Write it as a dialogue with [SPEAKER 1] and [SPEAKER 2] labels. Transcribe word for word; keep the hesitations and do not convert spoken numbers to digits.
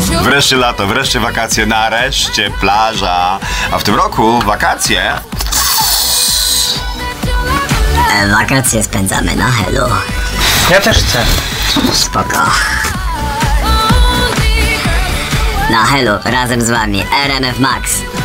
[SPEAKER 1] Wreszcie lato, wreszcie wakacje, nareszcie plaża. A w tym roku wakacje...
[SPEAKER 2] E, wakacje spędzamy na Helu.
[SPEAKER 3] Ja też chcę.
[SPEAKER 2] Spoko. Na Helu razem z wami R M F Max.